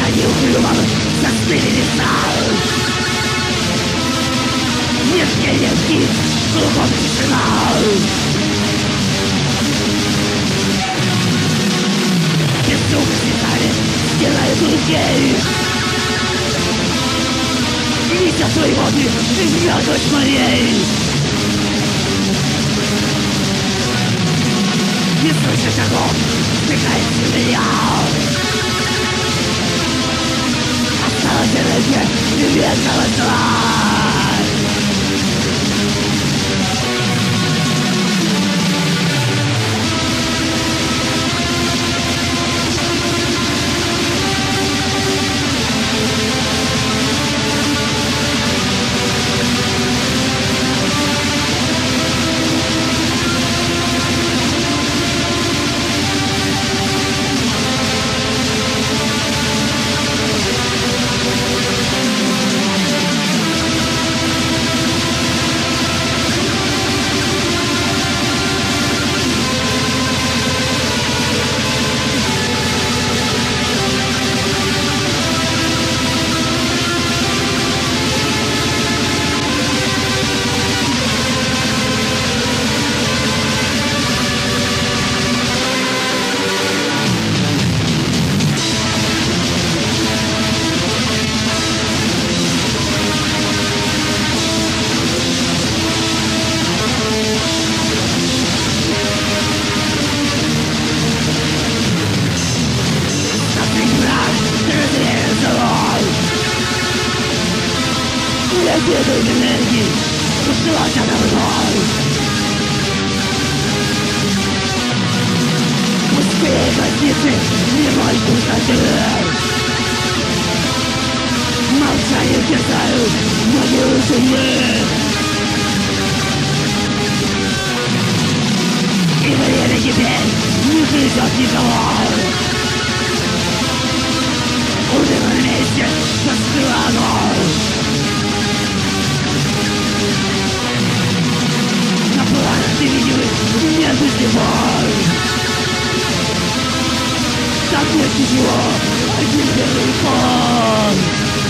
Они уклюваны, застыли леса. Нет нелегки, кругом тишина. Безумно связали, стирают руки. Видя свои воды, измёрзлость морей. Не слыша шагов, вздыхает земля. Осталась энергия вечного зла. Следует энергии, ушла за давно. Пустые границы, немой пустоты. Молчание терзают мою жизнь. И время теперь не ждет никого. Умер на месте, застыла огонь. Ты видишь, нет ничего. Там нет ничего, один белый фон.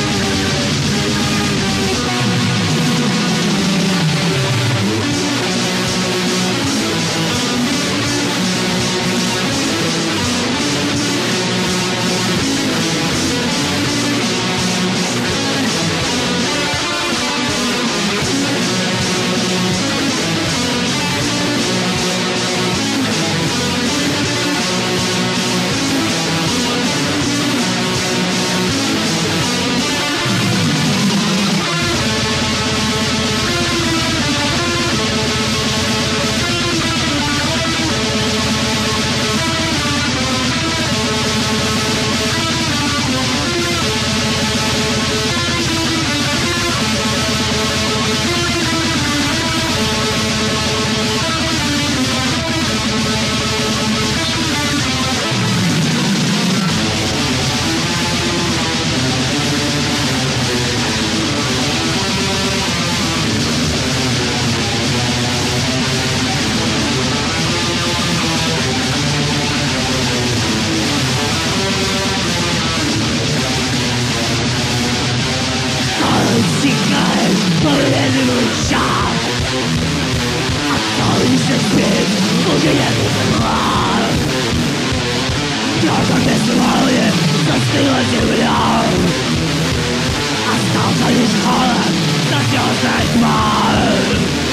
Застыла земля. Остался лишь холод, замерзшая тьма.